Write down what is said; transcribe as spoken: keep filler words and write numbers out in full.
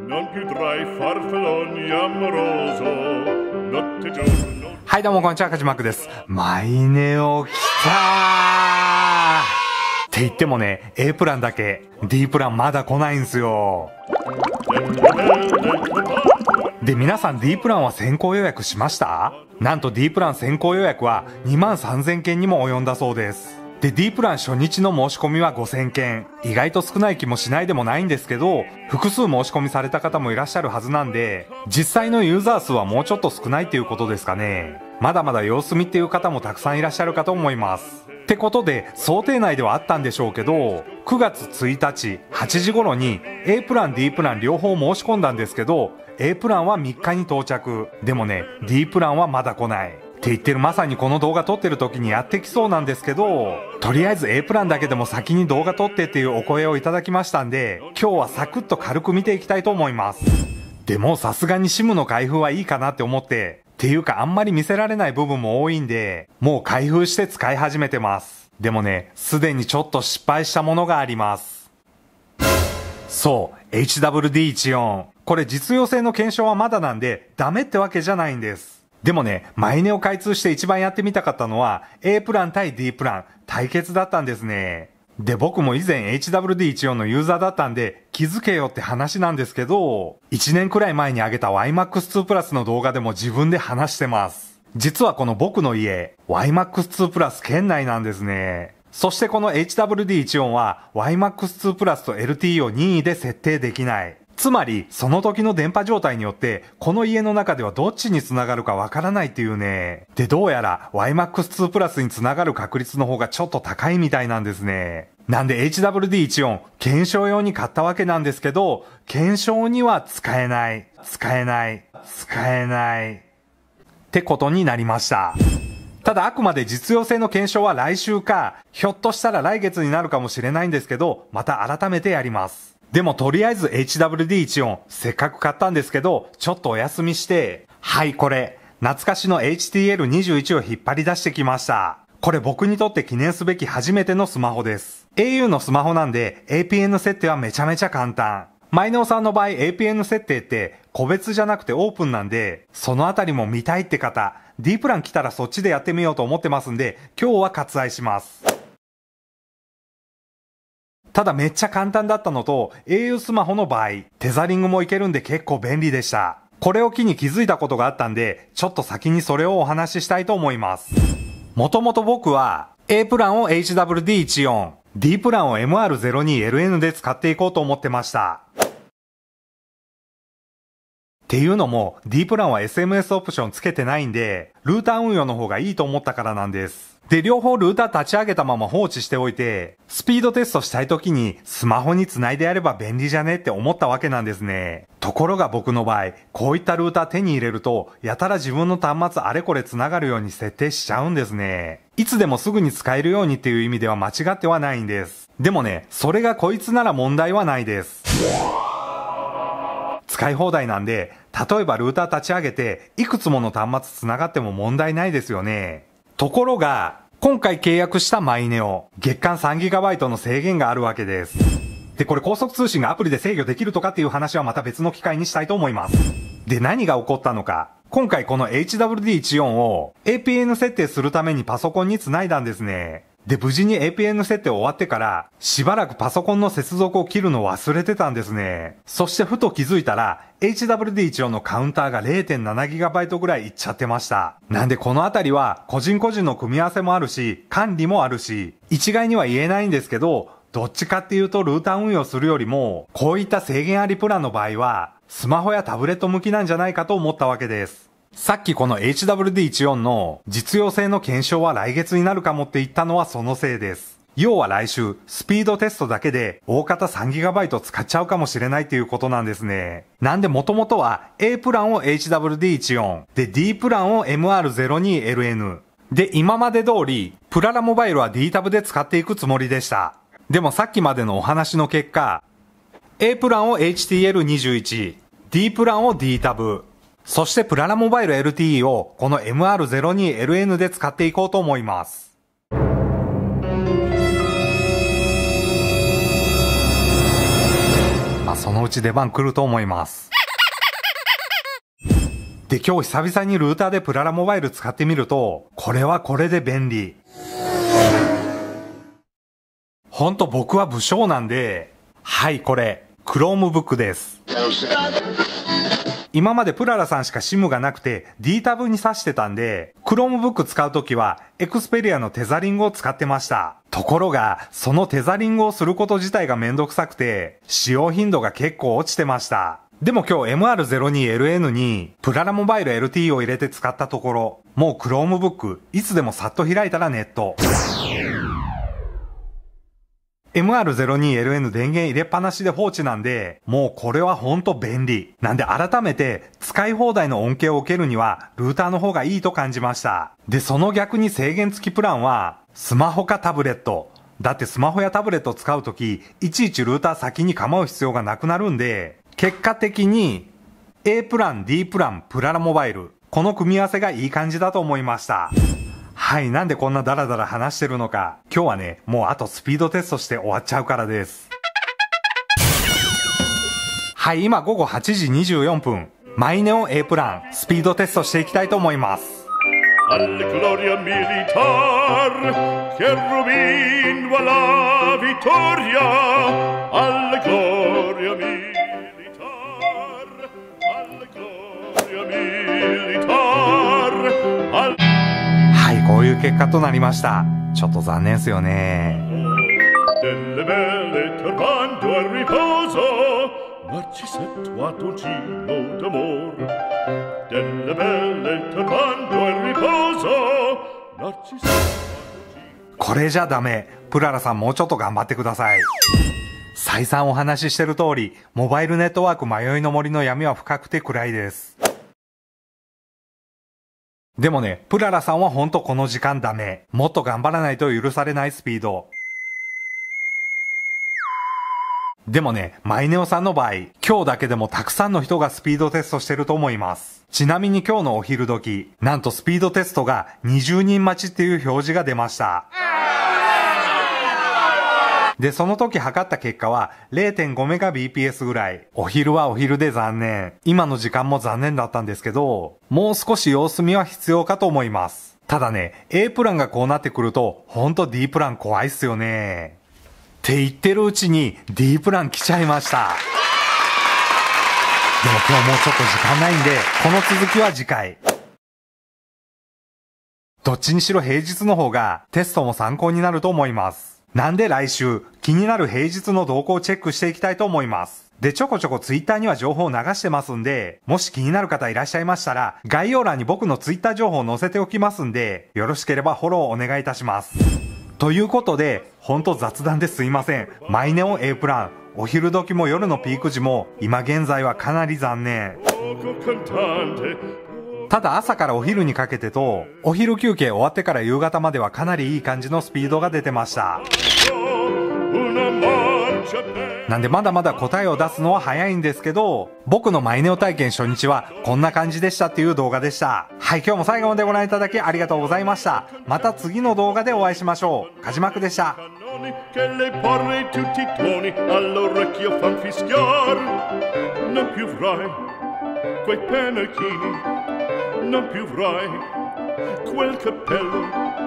はいどうもこんにちは、かじまくです。マイネオ来たーって言ってもね、A プランだけ D プランまだ来ないんすよ。で、皆さん D プランは先行予約しました？なんと D プラン先行予約はにまんさんぜんけんにも及んだそうです。で、D プラン初日の申し込みはごせんけん。意外と少ない気もしないでもないんですけど、複数申し込みされた方もいらっしゃるはずなんで、実際のユーザー数はもうちょっと少ないっていうことですかね。まだまだ様子見っていう方もたくさんいらっしゃるかと思います。ってことで、想定内ではあったんでしょうけど、くがつついたちはちじ頃に A プラン D プラン両方申し込んだんですけど、A プランはみっかに到着。でもね、D プランはまだ来ない。って言ってるまさにこの動画撮ってる時にやってきそうなんですけど、とりあえず A プランだけでも先に動画撮ってっていうお声をいただきましたんで、今日はサクッと軽く見ていきたいと思います。でもさすがに シム の開封はいいかなって思って、っていうかあんまり見せられない部分も多いんで、もう開封して使い始めてます。でもね、すでにちょっと失敗したものがあります。そう、エイチダブリューディーじゅうよん。これ実用性の検証はまだなんで、ダメってわけじゃないんです。でもね、マイネを開通して一番やってみたかったのは A プラン対 D プラン対決だったんですね。で、僕も以前 エイチダブリューディーじゅうよん のユーザーだったんで気づけよって話なんですけど、いちねんくらい前に上げた ワイマックスツー プラスの動画でも自分で話してます。実はこの僕の家 ワイマックスツー プラス圏内なんですね。そしてこの エイチダブリューディーじゅうよん は ワイマックスツー プラスと エルティー を任意で設定できない。つまり、その時の電波状態によって、この家の中ではどっちにつながるかわからないっていうね。で、どうやら ワイマックスツー プラスにつながる確率の方がちょっと高いみたいなんですね。なんで エイチダブリューディーじゅうよん 検証用に買ったわけなんですけど、検証には使えない、使えない、使えない。ってことになりました。ただあくまで実用性の検証は来週か、ひょっとしたら来月になるかもしれないんですけど、また改めてやります。でもとりあえず エイチダブリューディーじゅうよん せっかく買ったんですけど、ちょっとお休みして、はいこれ、懐かしの エイチティーエルにじゅういち を引っ張り出してきました。これ僕にとって記念すべき初めてのスマホです。エーユー のスマホなんで エーピーエヌ 設定はめちゃめちゃ簡単。マイネオさんの場合 エーピーエヌ 設定って個別じゃなくてオープンなんで、そのあたりも見たいって方、D プラン来たらそっちでやってみようと思ってますんで、今日は割愛します。ただめっちゃ簡単だったのと エーユー スマホの場合テザリングもいけるんで結構便利でした。これを機に気づいたことがあったんでちょっと先にそれをお話ししたいと思います。もともと僕は A プランを エイチダブリューディーじゅうよん、D プランを エムアールゼロにエルエヌ で使っていこうと思ってました。っていうのも D プランは エスエムエス オプションつけてないんでルーター運用の方がいいと思ったからなんです。で、両方ルーター立ち上げたまま放置しておいて、スピードテストしたい時にスマホにつないでやれば便利じゃねって思ったわけなんですね。ところが僕の場合、こういったルーター手に入れると、やたら自分の端末あれこれつながるように設定しちゃうんですね。いつでもすぐに使えるようにっていう意味では間違ってはないんです。でもね、それがこいつなら問題はないです。使い放題なんで、例えばルーター立ち上げて、いくつもの端末つながっても問題ないですよね。ところが、今回契約したマイネオ、月間 さんギガバイト の制限があるわけです。で、これ高速通信がアプリで制御できるとかっていう話はまた別の機会にしたいと思います。で、何が起こったのか。今回この エイチダブリューディーじゅうよん を エーピーエヌ 設定するためにパソコンにつないだんですね。で、無事に エーピーエヌ 設定終わってから、しばらくパソコンの接続を切るのを忘れてたんですね。そしてふと気づいたら、エイチダブリューディーじゅうよん のカウンターが れいてんななギガバイト ぐらいいっちゃってました。なんでこのあたりは、個人個人の組み合わせもあるし、管理もあるし、一概には言えないんですけど、どっちかっていうとルーター運用するよりも、こういった制限ありプランの場合は、スマホやタブレット向きなんじゃないかと思ったわけです。さっきこの エイチダブリューディーじゅうよん の実用性の検証は来月になるかもって言ったのはそのせいです。要は来週、スピードテストだけで大方 さんギガバイト 使っちゃうかもしれないっていうことなんですね。なんで元々は A プランを エイチダブリューディーじゅうよん で D プランを エムアールゼロにエルエヌ で今まで通りプララモバイルは D タブで使っていくつもりでした。でもさっきまでのお話の結果、A プランを エイチティーエルにじゅういち、D プランを D タブ、そしてプララモバイル エルティーイー をこの エムアールゼロにエルエヌ で使っていこうと思います。まあ、 そのうち出番来ると思います。で、今日久々にルーターでプララモバイル使ってみると、これはこれで便利。ほんと僕は武将なんで、はい、これ、Chromebook です。今までプララさんしか シム がなくて D タブに挿してたんで、Chromebook 使うときは Xperia のテザリングを使ってました。ところが、そのテザリングをすること自体がめんどくさくて、使用頻度が結構落ちてました。でも今日 エムアールゼロにエルエヌ にプララモバイル エルティー を入れて使ったところ、もう Chromebook いつでもさっと開いたらネット。エムアールゼロにエルエヌ 電源入れっぱなしで放置なんで、もうこれはほんと便利。なんで改めて使い放題の恩恵を受けるにはルーターの方がいいと感じました。で、その逆に制限付きプランはスマホかタブレット。だってスマホやタブレットを使うとき、いちいちルーター先に構う必要がなくなるんで、結果的に A プラン、D プラン、プララモバイル。この組み合わせがいい感じだと思いました。はい、なんでこんなダラダラ話してるのか。今日はね、もうあとスピードテストして終わっちゃうからです。はい、今午後はちじにじゅうよんぷん。マイネオン A プラン、スピードテストしていきたいと思います。 Alle gloria militar, che Rubin va la vittoria. Alle gloria militar, alle gloria militar. Alle... はい、こういう結果となりました。ちょっと残念ですよね。 Delle belle turbando al riposo, Narcisetto a dolcino d'amor. Delle belle turbando al riposo, Narcisetto a dolcino. これじゃダメ。プララさんもうちょっと頑張ってください。再三お話ししてる通り、モバイルネットワーク迷いの森の闇は深くて暗いです。でもね、プララさんはほんとこの時間ダメ。もっと頑張らないと許されないスピード。でもね、マイネオさんの場合、今日だけでもたくさんの人がスピードテストしてると思います。ちなみに今日のお昼時、なんとスピードテストがにじゅうにん待ちっていう表示が出ました。で、その時測った結果は れいてんごメガビーピーエス ぐらい。お昼はお昼で残念。今の時間も残念だったんですけど、もう少し様子見は必要かと思います。ただね、A プランがこうなってくると、ほんと D プラン怖いっすよね。って言ってるうちに D プラン来ちゃいました。でも今日もうちょっと時間ないんで、この続きは次回。どっちにしろ平日の方がテストも参考になると思います。なんで来週、気になる平日の動向をチェックしていきたいと思います。で、ちょこちょこツイッターには情報を流してますんで、もし気になる方いらっしゃいましたら、概要欄に僕のツイッター情報を載せておきますんで、よろしければフォローお願いいたします。ということで、ほんと雑談ですいません。マイネオン A プラン、お昼時も夜のピーク時も、今現在はかなり残念。ただ朝からお昼にかけてと、お昼休憩終わってから夕方まではかなりいい感じのスピードが出てました。なんでまだまだ答えを出すのは早いんですけど、僕のマイネオ体験初日はこんな感じでしたっていう動画でした。はい、今日も最後までご覧いただきありがとうございました。また次の動画でお会いしましょう。カジマクでした。 Non più avrai quel cappello